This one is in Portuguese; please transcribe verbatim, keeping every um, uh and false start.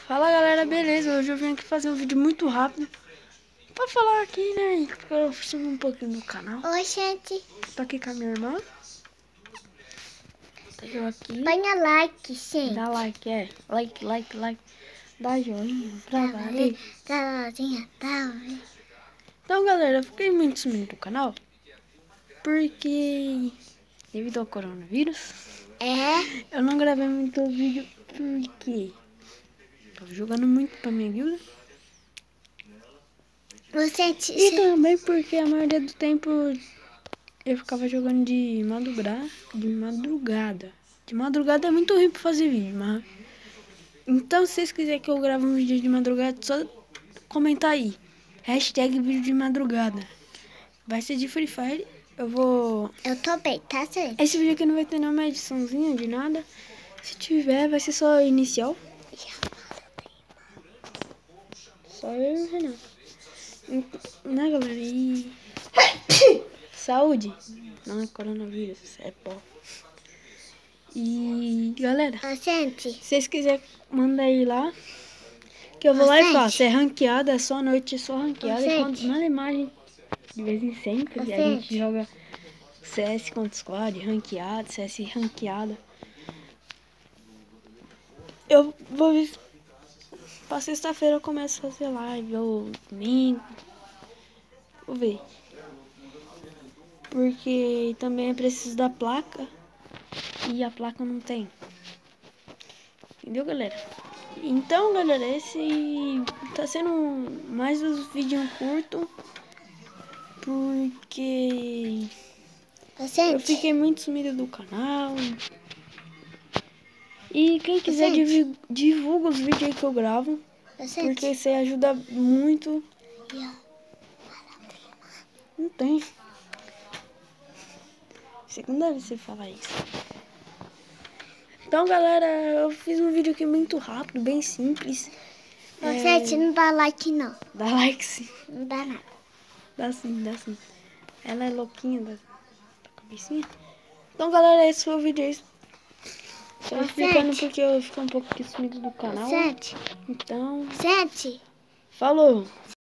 Fala galera, beleza? Hoje eu vim aqui fazer um vídeo muito rápido pra falar aqui, né? Porque eu fiz um pouquinho do canal. Oi, gente. Tô aqui com a minha irmã. Tá eu aqui. Ponha like, gente. Dá like, é. Like, like, like. Dá joinha pra Tá valer. Tá valer, tá valer. Então galera, eu fiquei muito sumido do canal porque devido ao coronavírus É? eu não gravei muito vídeo porque tô jogando muito pra minha guilda. Você... E também porque a maioria do tempo eu ficava jogando de madrugada. De madrugada. De madrugada é muito ruim pra fazer vídeo, mas... Então, se vocês quiserem que eu grave um vídeo de madrugada, só comentar aí. Hashtag vídeo de madrugada. Vai ser de Free Fire. Eu vou... Eu tô bem, tá, gente? Esse vídeo aqui não vai ter nenhuma ediçãozinha de nada. Se tiver, vai ser só inicial. Só eu e o Renan. Né, galera? E... Saúde. Não é coronavírus, é pó. E, galera, Ô, gente. se vocês quiserem, manda aí lá. Que eu vou Ô, lá e gente. faço. É ranqueada, é só noite, é só ranqueada. Ô, E gente. quando manda imagem de vez em sempre. Ô, E a gente. gente joga C S contra squad, ranqueada, C S ranqueada. Eu vou ver. Pra sexta-feira eu começo a fazer live, ou domingo. Vou ver. Porque também é preciso da placa. E a placa não tem. Entendeu, galera? Então, galera, esse tá sendo mais uns vídeos curtos. Porque Ô, eu gente. fiquei muito sumida do canal. E quem quiser gente. divi- divulga os vídeos aí que eu gravo. Ô, gente. Porque isso aí ajuda muito. Não tem. Segunda vez você falar isso. Então, galera, eu fiz um vídeo aqui muito rápido, bem simples. Ô, É, gente, não dá like, não. Dá like sim. Não dá nada. Dá sim, dá sim. Ela é louquinha da, da cabecinha. Então, galera, esse foi o vídeo aí. Só Ô, explicando gente. porque eu fico um pouco sumido do Ô, canal. gente. Então, Gente. falou!